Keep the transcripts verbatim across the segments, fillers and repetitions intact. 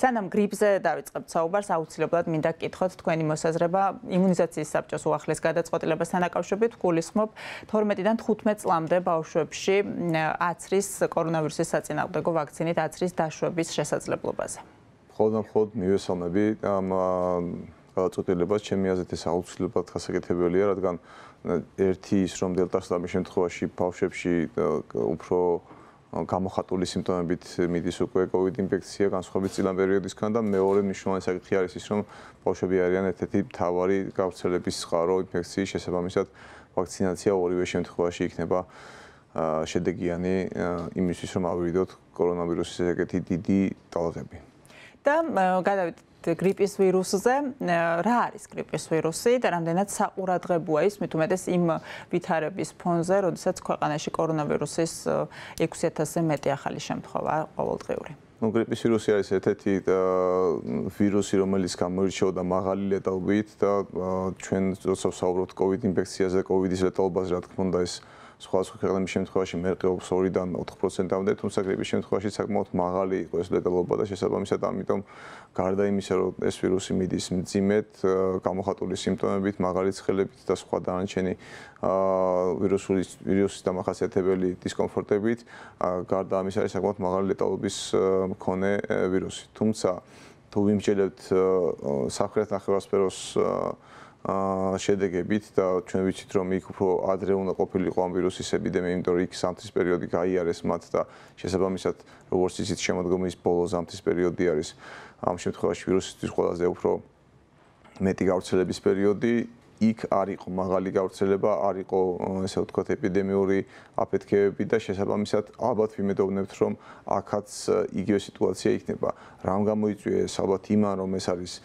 სანამ გრიპზე დავიწყებთ საუბარს, აუცილებლად მინდა გკითხოთ თქვენი მოსაზრება იმუნიზაციის საბჭოს უახლეს გადაწყვეტილებასთან დაკავშირებით. გულისხმობ თორმეტიდან თხუთმეტ წლამდე ბავშვებში აცრის კორონავირუსის საწინააღმდეგო ვაქცინით აცრის დაშვების შესაძლებლობაზე. მხოლოდ მხოლოდ მივესალმები ამ გადაწყვეტილებას, ჩემი აზრით ეს აუცილებლად გასაკეთებელია, რადგან ერთი ის რომ დელტას ამ შემთხვევაში ბავშვებში უფრო გამოხატული სიმპტომებით მიდის უკვე კოვიდ ინფექცია განსხვავებით წინა პერიოდისგან და მეორე მნიშვნელოვანი საკითხი არის ის რომ ბავშვები არიან ერთ-ერთი მთავარი გავრცელების წყარო ინფექციის შესაბამისად ვაქცინაცია ორივე შემთხვევაში იქნება შედეგიანი იმისთვის რომ ავირიდოთ კორონავირუსის ეგეთი დიდი ტალღები. და გადავიდეთ გრიპის ვირუსზე. რა არის გრიპის ვირუსი და რამდენად საყურადღებოა ის მით უმეტეს იმ ვითარების ფონზე, როდესაც ქვეყანაში კორონავირუსის ექვსი ათასზე მეტი ახალი შემთხვევა ყოველდღიური. ნუ გრიპის ვირუსი არის ერთ-ერთი ვირუსი, რომელიც გამოირჩეოდა მაღალი ლეტალობით და ჩვენ როცა ვსაუბრობთ კოვიდ ინფექციაზე, კოვიდის ლეტალობაზე, რა თქმა უნდა, ეს სხვადასხვა ქვეყნების შემთხვევაში მერყეობს ორიდან ოთხ პროცენტამდე, თუმცა გრიპის შემთხვევაში საკმაოდ მაღალი იყო ეს ლეტალობა და შესაბამისად ამიტომ გარდა იმისა, რომ ეს ვირუსი მიდის მძიმედ, გამოხატული სიმპტომებით, მაღალი ცხელებით და სხვა დანარჩენი ვირუსული ვირუსის დამახასიათებელი დისკომფორტებით, გარდა ამისა არის საკმაოდ მაღალი ლეტალობის მქონე ვირუსი. თუმცა თუ ვიმსჯელებთ სამხრეთ ნახევარსფეროს შედეგებით და ჩვენ ვიცით რომ იქ უფრო ადრე უნდა ყოფილიყო ამ ვირუსის ეპიდემია, იმიტომ რომ იქ ზამთრის პერიოდი გაიარეს მათ და შესაბამისად როგორც იცით შემოდგომის ბოლო ზამთრის პერიოდი არის ამ შემთხვევაში ვირუსისთვის ყველაზე უფრო მეტი გავრცელების პერიოდი. იქ არ იყო მაღალი გავრცელება, არ იყო ესე ვთქვათ ეპიდემიური აფეთქებები და შესაბამისად ალბათ ვიმედოვნებთ რომ აქაც იგივე სიტუაცია იქნება. რამ გამოიწვია ეს? ალბათ იმან რომ ეს არის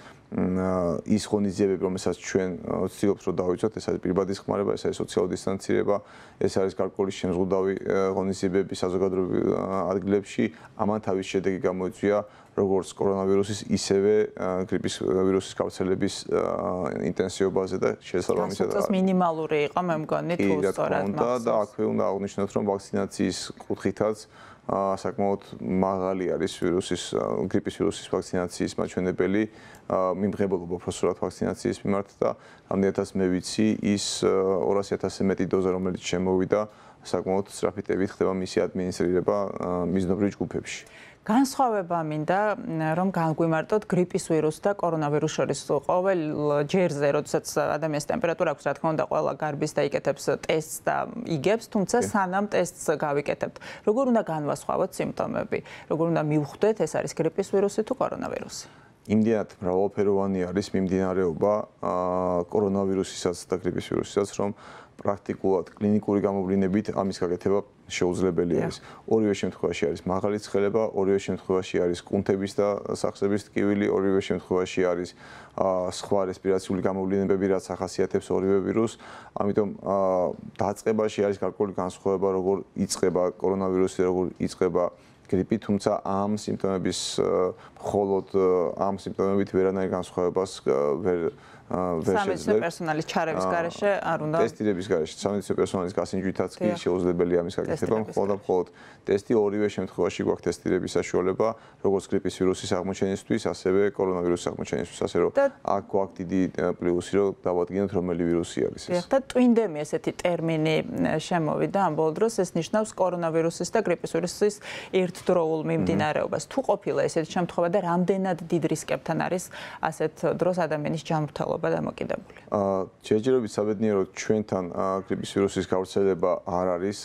ის ღონისძიებები, რომელსაც ჩვენ ვცდილობთ რომ დავიცვათ, ეს არის პირბადის ხმარება, ეს არის სოციალური დისტანცირება, ეს არის გარკვეული შემზღუდავი ღონისძიებები საზოგადოებრივ ადგილებში. ამან თავის შედეგი გამოიწვია როგორც კორონავირუსის, ისევე გრიპის ვირუსის გავრცელების ინტენსივობაზე და შესაბამისად მინიმალური იყო, მე მგონი, თუ სწორად მახსოვს. და აქვე უნდა აღნიშნოთ, რომ ვაქცინაციის კუთხითაც საკმაოდ მაღალი არის ვირუსის გრიპის ვირუსის ვაქცინაციის მაჩვენებელი მიმღებელობა უბრალოდ ვაქცინაციის მიმართ და რამდენადაც მე ვიცი ის ორასი ათასზე მეტი დოზა რომელიც შემოვიდა საკმაოდ სწრაფი ტემპით ხდება მისი ადმინისტრირება მიზნობრივ ჯგუფებში. განსხვავება მინდა რომ განგვიმარტოთ გრიპის ვირუსს და კორონავირუსს შორის ყოველ ჯერზე, როდესაც ადამიანის ტემპერატურა აქვს, რა თქმა უნდა, ყველა გარბის და იკეთებს ტესტს და იგებს, თუმცა სანამ ტესტს გავიკეთებთ, როგორ უნდა განვასხვავოთ სიმპტომები? როგორ უნდა მივხვდეთ, ეს არის გრიპის ვირუსი თუ კორონავირუსი? იმდენად მრავალფეროვანი არის მიმდინარეობა კორონავირუსისაც და გრიპის ვირუსისაც, რომ პრაქტიკულად კლინიკური გამოვლინებით ამის გაკეთება შეუძლებელი არის. ორივე შემთხვევაში არის მაღალი ცხელება, ორივე შემთხვევაში არის კუნთების და სახსების ტკივილი, ორივე შემთხვევაში არის სხვა რესპირაციული გამოვლინებები, რაც ახასიათებს ორივე ვირუსს. ამიტომ დაწყებაში არის გარკვეული განსხვავება, როგორ იწყება კორონავირუსი, როგორ იწყება გრიპი, თუმცა ამ სიმპტომების მხოლოდ ამ სიმპტომებით ვერანაირ განსხვავებას ვერ სამედიცინო პერსონალის ჩარევის გარეშე არ უნდა ტესტირების გარეშე სამედიცინო პერსონალის გასინჯვითაც კი შეუძლებელია ამის გაკეთება, მხოლოდ მხოლოდ ტესტი ორივე შემთხვევაში გვაქვს ტესტირების საშუალება, როგორც გრიპის ვირუსის აღმოჩენისთვის, ასევე კორონავირუსის აღმოჩენისთვის, ასე რომ აქ გვაქვს დიდი პლუსი, რომ დავადგინოთ რომელი ვირუსი არის ეს. და ტვინდემი ესეთი ტერმინი შემოვიდა ამ ბოლო დროს, ეს ნიშნავს კორონავირუსის და გრიპის ვირუსის ერთდროულ მიმდინარეობას. თუ ყოფილა ესეთი შემთხვევა და რამდენად დიდ რისკებთან არის ასეთ დროს ადამიანის ჯანმრთელობა დამოკიდებული. ჯერჯერობით საბედნიეროდ ჩვენთან გრიპის ვირუსის გავრცელება არ არის,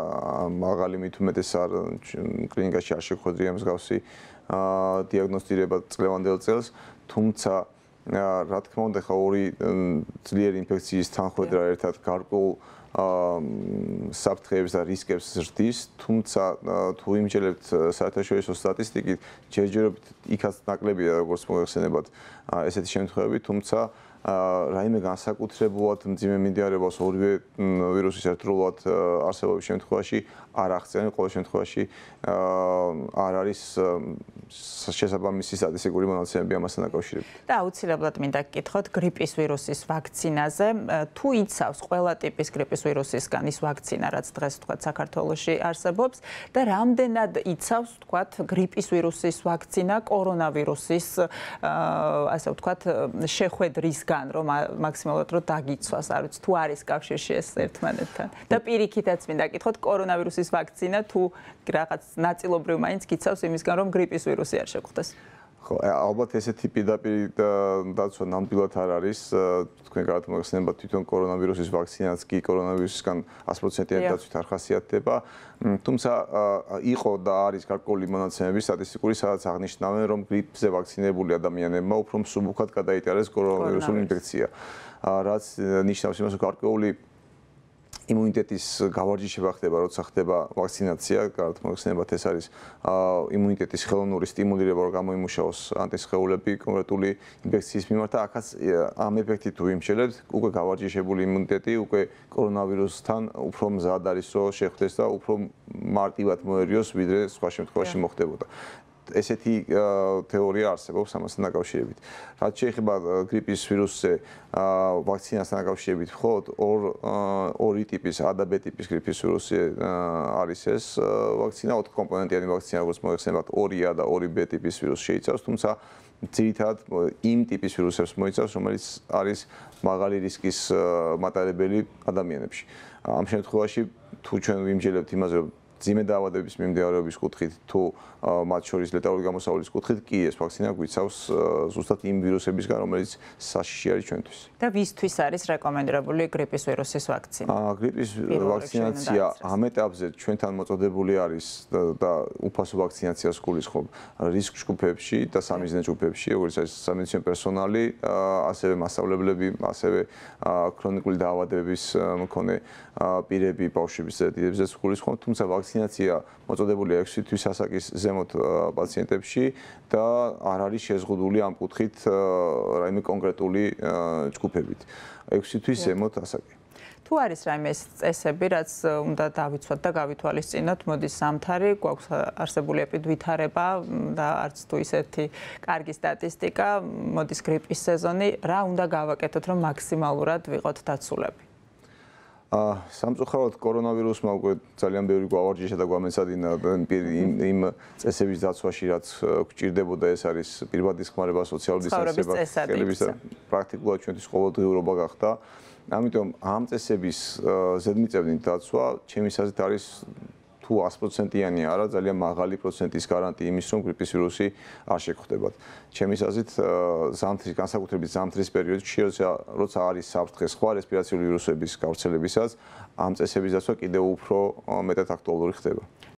მაღალი მით უმეტეს არ კლინიკაში არ შეხვედრია მსგავსი დიაგნოსტირება წლევანდელ წელს, თუმცა რა თქმა უნდა ხა ორი ძლიერი ინფექციის თანხმედრა ერთად გარკვეულ საფრთხეებს და რისკებს ზრდის, თუმცა თუ იმჯერებთ საერთაშორისო სტატისტიკით, ჯერჯერობით იქაც ნაკლებია როგორც მოიხსენებათ ესეთი შემთხვევები, თუმცა რაიმე განსაკუთრებულად მძიმე მიმდინარეობს ორივე ვირუსის ერთდროულად არსებობის შემთხვევაში არ აღწევენ, ყოველ შემთხვევაში არ არის შესაბამისი სტატისტიკური მონაცემები ამასთან დაკავშირებით. და აუცილებლად მინდა გკითხოთ გრიპის ვირუსის ვაქცინაზე. თუ იცავს ყველა ტიპის გრიპის ვირუსისგან ის ვაქცინა, რაც დღეს თქვათ საქართველოში არსებობს და რამდენად იცავს თქვათ გრიპის ვირუსის ვაქცინა კორონავირუსის ასე ვთქვათ შეხვედრისგან, რომ მაქსიმალურად რომ დაგიცვას, არ ვიცი თუ არის კავშირში ეს ერთმანეთთან. და პირიქითაც მინდა გკითხოთ კორონავირუსის ვაქცინა თუ რაღაც ნაწილობრივ მაინც გიცავს იმისგან, რომ გრიპის ვირუსი არ შეგვხვდეს. ხო, ალბათ ესეთი პირდაპირ დაცვა ნამდვილად არ არის. თქვენ კარგად მოგეხსენება თვითონ კორონავირუსის ვაქცინაც კი კორონავირუსისგან sto პროცენტიანი დაცვით არ ხასიათდება. თუმცა იყო და არის გარკვეული მონაცემები სტატისტიკური, სადაც აღნიშნავენ, რომ გრიპზე ვაქცინებული ადამიანებმა უფრო მსუბუქად გადაიტარეს კორონავირუსული ინფექცია. რაც ნიშნავს იმას, რომ გარკვეული იმუნიტეტის გავარჯიშება ხდება, როცა ხდება ვაქცინაცია, კარგად მოგეხსენებათ, ეს არის იმუნიტეტის ხელოვნური სტიმულირება, რომ გამოიმუშაოს ანტისხეულები კონკრეტული ინფექციის მიმართ და აქაც ამ ეფექტით თუ ვიმსჯელებთ, უკვე გავარჯიშებული იმუნიტეტი უკვე კორონავირუსთან უფრო მზად არის, რომ შეხვდეს და უფრო მარტივად მოერიოს, ვიდრე სხვა შემთხვევაში მოხდებოდა. ესეთი თეორია არსებობს ამასთან დაკავშირებით. რაც შეეხება გრიპის ვირუსზე ვაქცინასთან დაკავშირებით, მხოლოდ ორი ტიპის A და B ტიპის გრიპის ვირუსი არის ეს ვაქცინა, ოთხ კომპონენტიანი ვაქცინა, როგორც მოგეხსენებათ, ორი A და ორი B ტიპის ვირუსი შეიცავს, თუმცა ძირითადად იმ ტიპის ვირუსებს მოიცავს, რომელიც არის მაღალი რისკის მატარებელი ადამიანებში. ამ შემთხვევაში თუ ჩვენ ვიმსჯელებთ იმაზე, რომ ძიმე დაავადების მიმდინარეობის კუთხით თუ მათ შორის ლეტალური გამოსავლის კუთხით კი ეს ვაქცინა გვიცავს ზუსტად იმ ვირუსებისგან, რომელიც საშიში არის ჩვენთვის. და ვისთვის არის რეკომენდებული გრიპის ვირუსის ვაქცინა? გრიპის ვაქცინაცია ამ ეტაპზე ჩვენთან მოწოდებული არის და უფასო ვაქცინაციას გულისხმობ რისკ ჯგუფებში და სამიზნე ჯგუფებში, როგორც არის სამედიცინო პერსონალი, ასევე მასწავლებლები, ასევე ქრონიკული დაავადებების მქონე პირები, ბავშვების დედებზეც გულისხმობ, თუმცა ვაქცინაცია მოწოდებულია ექვსი თვის ასაკის ზემოთ პაციენტებში და არ არის შეზღუდული ამ კუთხით რაიმე კონკრეტული ჯგუფებით. ექვსი თვის ზემოთ ასაკი. თუ არის რაიმე წესები, რაც უნდა დავიცვათ და გავითვალისწინოთ, მოდის სამთარი, გვაქვს არსებული ეპიდვითარება და არც თუ ისეთი კარგი სტატისტიკა, მოდის გრიპის სეზონი, რა უნდა გავაკეთოთ, რომ მაქსიმალურად ვიყოთ დაცულები? სამწუხაროდ კორონავირუსმა უკვე ძალიან ბევრი გვავარჯიშა და გვამეცადინა იმ წესების დაცვაში, რაც გვჭირდებოდა, ეს არის პირბადის ხმარება, სოციალური დისტანცირება, ხელების და პრაქტიკულად ჩვენთვის ყოველდღიურობა გახდა. ამიტომ ამ წესების ზედმიწევნით დაცვა ჩემი აზრით არის თუ sto პროცენტიანი არა, ძალიან მაღალი პროცენტის გარანტი იმის, რომ გრიპის ვირუსი არ შეგხვდებათ. ჩემი აზრით ზამთრის, განსაკუთრებით ზამთრის პერიოდში, როცა არის საფრთხეს სხვა რესპირაციული ვირუსების გავრცელებისას, ამ წესების დაცვა კიდევ უფრო მეტად აქტუალური ხდება.